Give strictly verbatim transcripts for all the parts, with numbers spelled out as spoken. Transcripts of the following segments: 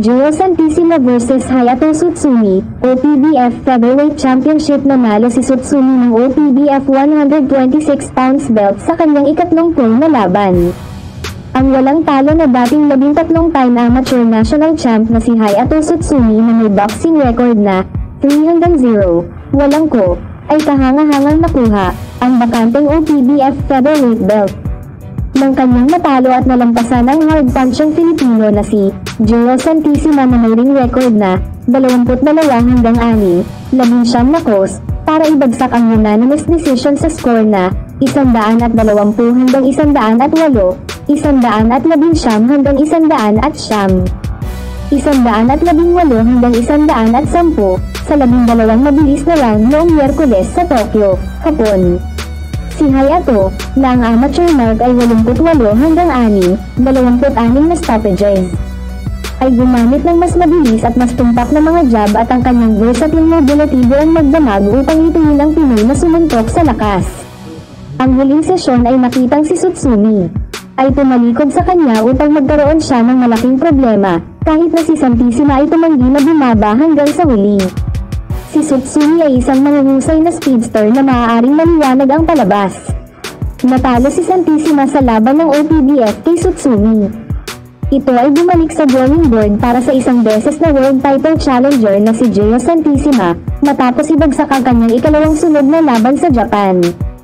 Jiro Santissima versus Hayato Tsutsumi, O P B F Featherweight Championship. Nanalo si Tsutsumi ng O P B F one hundred twenty-six pounds belt sa kanyang ikatlong pro na laban. Ang walang talo na dating labing tatlong time amateur national champ na si Hayato Tsutsumi na may boxing record na three zero, walang ko, ay kahanga-hangang nakuha ang bakanteng O P B F Featherweight belt. Nang kanyang natalo at nalampasan ang hard punching Filipino na si Jiro Santissima na may ring record na dalawampu't dalawa hanggang anim, labing siyam na cross, para ibagsak ang unanimous decision sa score na isandaan at dalawampu hanggang isandaan at walo, isandaan at labing siyam hanggang isandaan at siyam, isandaan at labing walo hanggang isandaan at sampu, sa labing dalawang mabilis na round noong Miyerkules sa Tokyo, Hapon. Si Hayato, na ang amateur mark ay walumpu't walo hanggang anim, dalawampu't anim na stoppages, ay gumamit ng mas mabilis at mas tumpak na mga jab at ang kanyang versatile mobility ang magdamag upang ituin ang Pinoy na sumuntok sa lakas. Ang huling sesyon ay nakitang si Tsutsumi ay tumalikod sa kanya upang magkaroon siya ng malaking problema, kahit na si Santissima ay tumanggi na bumaba hanggang sa huli. Si Tsutsumi ay isang mahuhusay na speedster na maaaring maliwanag ang palabas. Natalo si Santissima sa laban ng O P B F kay Tsutsumi. Ito ay bumalik sa drawing board para sa isang beses na world title challenger na si Jiro Santissima, matapos ibagsak ang kanyang ikalawang sunod na laban sa Japan.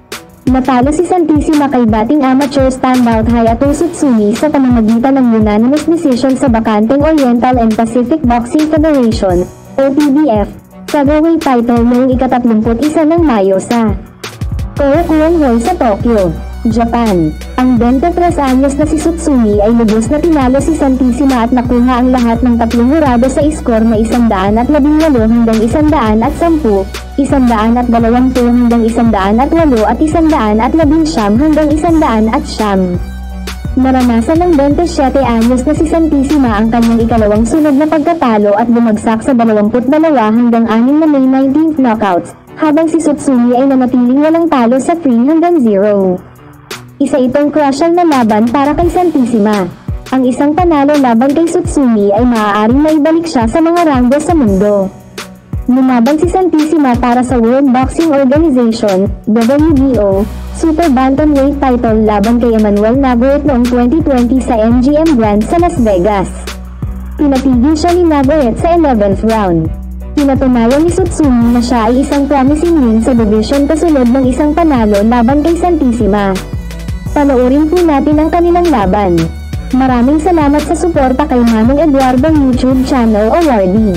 Natalo si Santissima kay dating amateur standout Hayato Tsutsumi sa pamamagitan ng unanimous decision sa bakanteng Oriental and Pacific Boxing Federation, O P B F, featherweight title noong ikatatlumput isa ng Mayo sa Korakuen Hall sa Tokyo, Japan. Ang twenty-tres anyos na si Tsutsumi ay lubos na tinalo si Santissima at nakuha ang lahat ng tatlong hurado sa iskor na isandaan at labing walo hanggang isandaan at sampu, isandaan at dalawampu hanggang isandaan at walo at isandaan at labing siyam hanggang isandaan at siyam. Naranasan ng twenty-siyete anyos na si Santissima ang kanyang ikalawang sunod na pagkatalo at bumagsak sa dalawamput dalawa hanggang anim na May nineteenth knockouts, habang si Tsutsumi ay nanatiling walang talo sa three zero. Isa itong crucial na laban para kay Santissima. Ang isang panalo laban kay Tsutsumi ay maaaring maibalik siya sa mga ranggo sa mundo. Lumabang si Santissima para sa World Boxing Organization, W B O, Super Bantamweight title laban kay Emmanuel Navarrete noong twenty twenty sa M G M Grand sa Las Vegas. Pinatigil siya ni Navarrete sa eleventh round. Pinatunayan ni Tsutsumi na siya ay isang promising win sa division kasunod ng isang panalo laban kay Santissima. Panoorin po natin ang kanilang laban. Maraming salamat sa suporta kay Manong Eduardo YouTube channel awardee.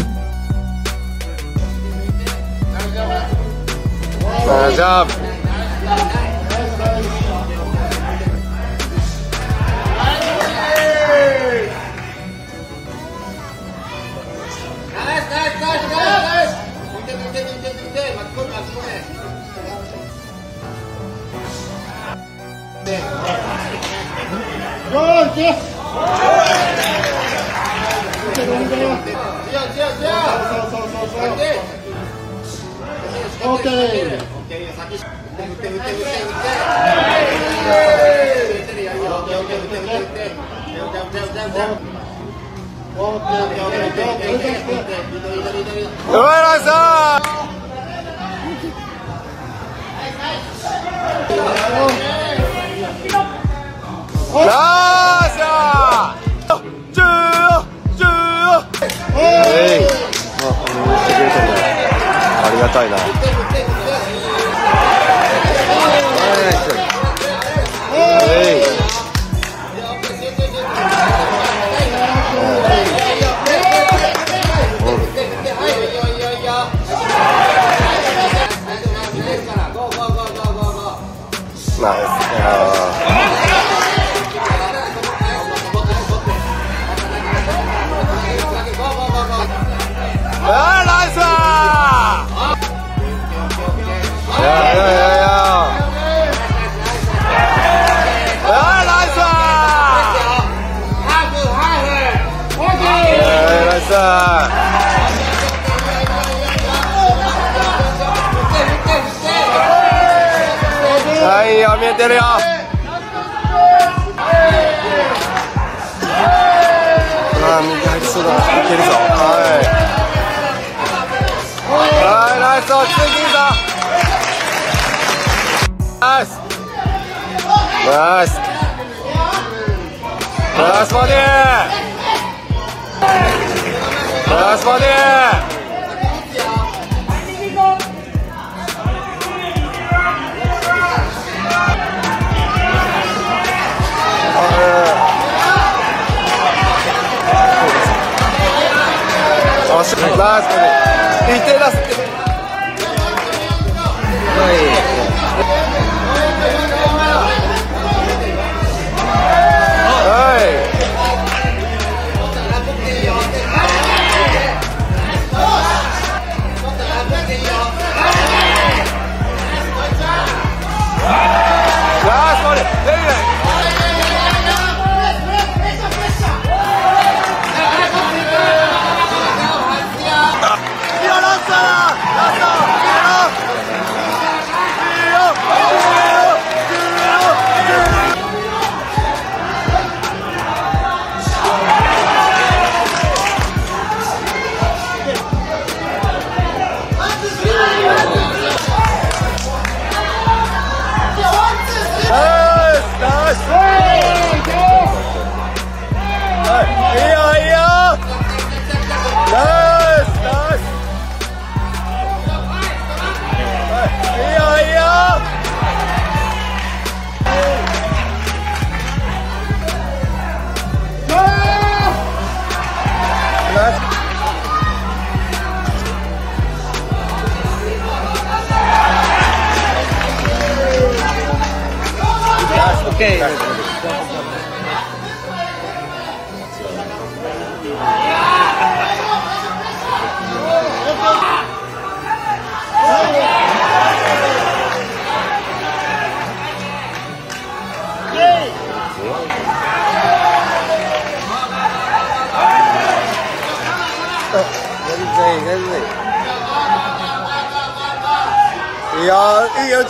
Good job. Okay. Hai, 見えてるよ。ああ、右入っそうだ、いけるぞ。はいはい、ナイス、落ち着いていいぞ。ナイスナイスナイスボディー、ナイスボディー。ナイスボディー、一定出すって。 Okay. Ja, jag...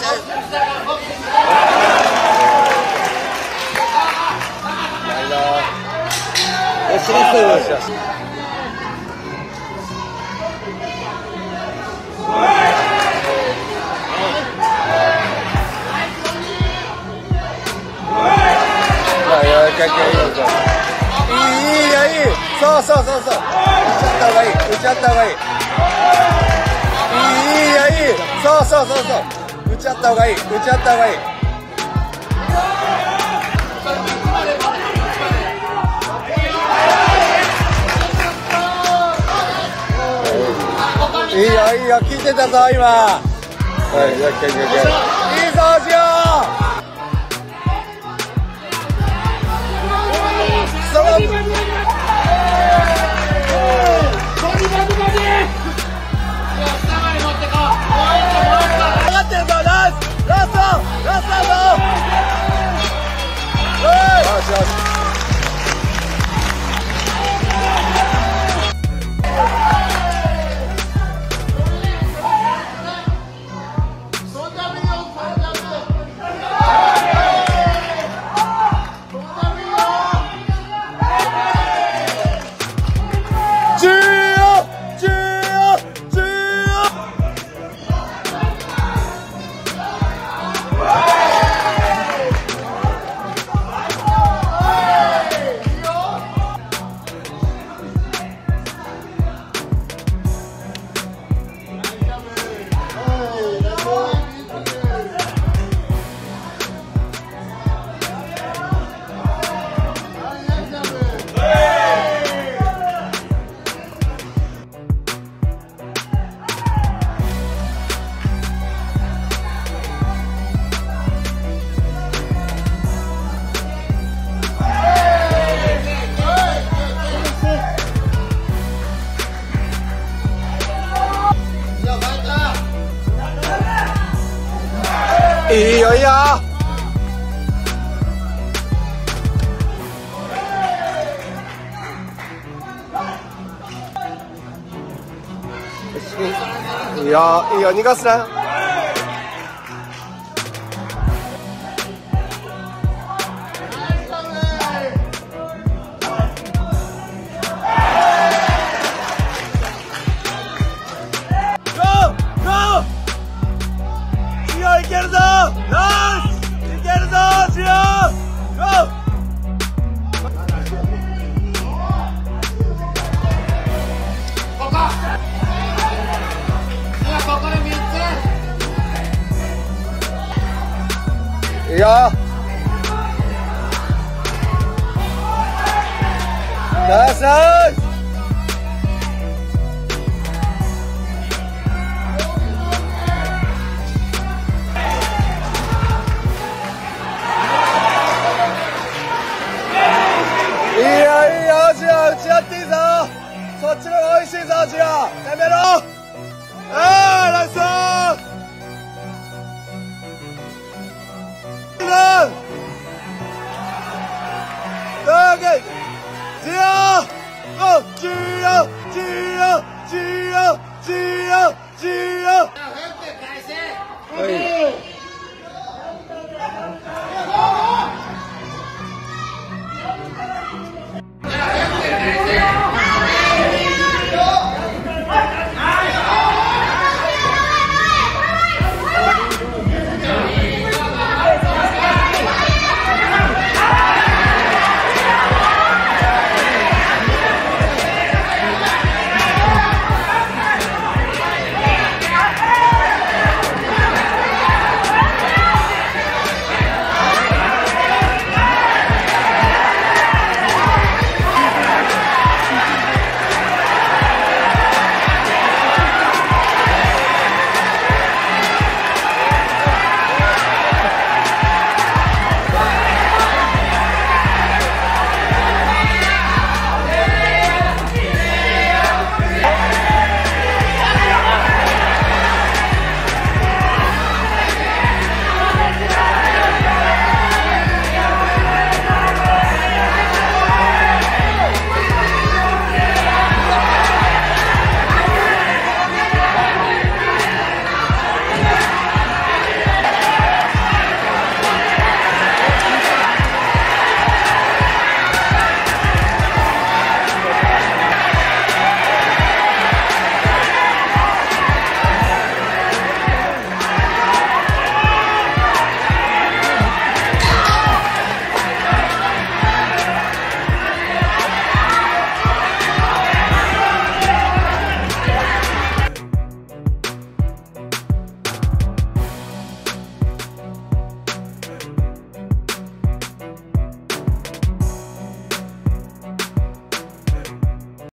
いいいいよ、いい。そうそうそうそう。打ち合った方がいい。打ち合った方がいい。いいいいよ、いい。そうそうそうそう。打ち合った方がいい。打ち合った方がいい。いいよいいよ、聞いてたぞ今。はい、じゃあ、いいぞ、しよう。その。上がってるぞ、ナイス、ラスト、ラストだぞ。よしよし。いいよいいよ。いいよいいよ、逃がすな。 对呀，加深。いいよいいよ、アジア打ち合っていいぞ。そっちの方が美味しいぞ、アジア。攻めろ。ああ、ラスト。Okay. Gio! Oh, Gio! Gio! Gio! Gio! Gio! Hey.